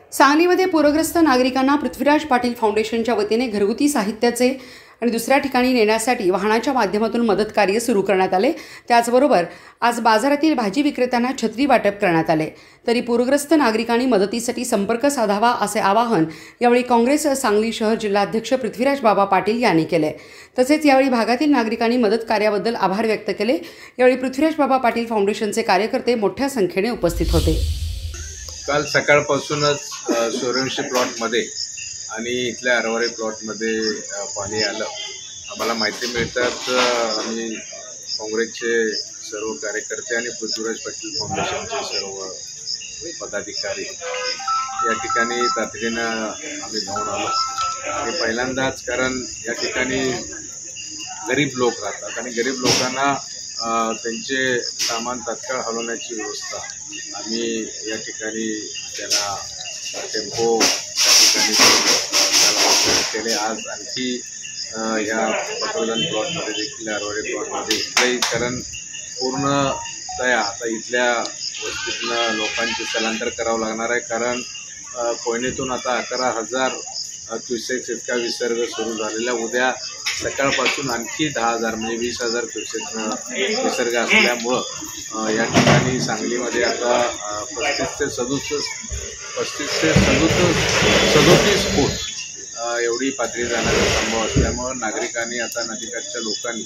सांगलीमध्ये पूरग्रस्त नागरिकांना पृथ्वीराज पाटील फाउंडेशनच्या वतीने घरगुती साहित्याचे आणि दुसऱ्या ठिकाणी नेण्यासाठी वाहनाच्या माध्यमातून मदत कार्य सुरू करण्यात आले। त्याचबरोबर आज बाजारातील भाजी विक्रेत्यांना छत्री वाटप करण्यात आले। तरी पूरग्रस्त नागरिकांनी मदतीसाठी संपर्क साधावा असे आवाहन यावेळी काँग्रेस सांगली शहर जिल्हाध्यक्ष पृथ्वीराज बाबा पाटील यांनी केले। तसेच यावेळी भागातील नागरिकांनी मदत कार्याबद्दल आभार व्यक्त केले। यावेळी पृथ्वीराज बाबा पाटील फाउंडेशनचे कार्यकर्ते मोठ्या संख्येने उपस्थित होते। काल सकाळपासूनच सूर्यवंशी प्लॉटमध्ये आणि इथल्या अरवारे प्लॉटमध्ये पाणी आलं। आम्हाला माहिती मिळतात आम्ही काँग्रेसचे सर्व कार्यकर्ते आणि पृथ्वीराज पाटील फाउंडेशनचे सर्व पदाधिकारी या ठिकाणी तातडीनं आम्ही धावून आलो आणि पहिल्यांदाच, कारण या ठिकाणी गरीब लोक राहतात आणि गरीब लोकांना त्यांचे सामान तात्काळ हलवण्याची व्यवस्था आम्ही या ठिकाणी त्यांना टेम्पो त्या ठिकाणी केले। आज आणखी ह्या पटवर्धन प्लॉटमध्ये देखील अरवाडे प्लॉटमध्ये इथलंही, कारण पूर्णतया आता इथल्या वस्तीतनं लोकांचे स्थलांतर करावं लागणार आहे, कारण कोयनेतून आता 11,000 क्युसेक्स इतका विसर्ग सुरू झालेला। उद्या सकाळपासून आणखी 10,000 म्हणजे 20,000 क्युसेक्स विसर्ग असल्यामुळं या ठिकाणी सांगलीमध्ये आता 35 ते 37 फूट एवढी पातळी जाण्याचा संभव असल्यामुळं नागरिकांनी आता नदीकाठच्या लोकांनी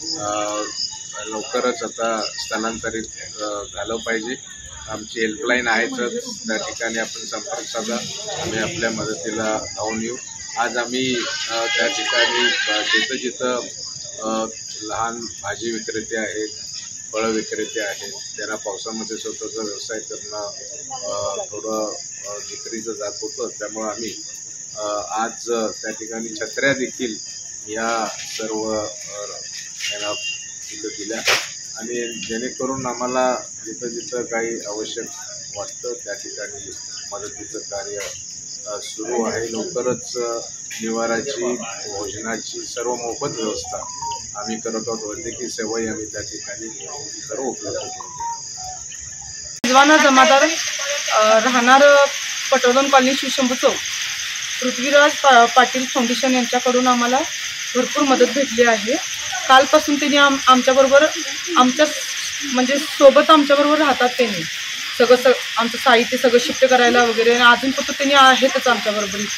लवकरच आता स्थलांतरित झालं पाहिजे। आमची हेल्पलाईन आहेच, त्या ठिकाणी आपण संपर्क साधा, आम्ही आपल्या मदतीला धावून येऊ। आज आम्ही त्या ठिकाणी जिथं लहान भाजी विक्रेते आहेत, फळं विक्रेते आहेत, त्यांना पावसामध्ये स्वतःचा व्यवसाय करणं थोडं जिकरीचं जात होतं, त्यामुळं आम्ही आज त्या ठिकाणी छत्र्या देखील या सर्व यांना तिथं दिल्या आणि जेणेकरून आम्हाला जिथं जिथं काही आवश्यक वाटतं त्या ठिकाणी मदतीचं कार्य सुरू आहे। लवकरच निवाराची, भोजनाची सर्व मोफत व्यवस्था आम्ही करत आहोत। वैद्यकीय सेवाही आम्ही त्या ठिकाणी सर्व उपलब्ध करून देतो। रिजवाना जमादार, राहणार पटवर्धन कॉलनी, शिवशंभू चौक। पृथ्वीराज पाटील फाउंडेशन यांच्याकडून आम्हाला भरपूर मदत भेटली आहे। कालपासून त्यांनी आमच्याबरोबर म्हणजे सोबत आमच्याबरोबर राहतात। त्यांनी सगळं आमचं साहित्य सगळं शिफ्ट करायला वगैरे, आणि अजून फक्त त्यांनी आहेतच आमच्याबरोबर इथे।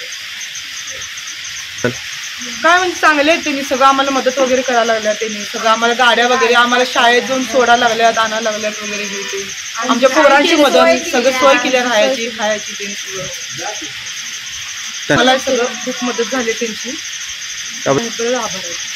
काय म्हणजे चांगले आहेत त्यांनी, सगळं आम्हाला मदत वगैरे करायला लागल्या। त्यांनी सगळं आम्हाला गाड्या वगैरे आम्हाला शाळेत जाऊन सोडायला लागल्यात, आणायला लागल्यात वगैरे घेते। आमच्या पोरांची मदत सगळं सोय केली, राहायची खायची त्यांनी सगळं। मला सगळं खूप मदत झाली त्यांची, आभार आहे।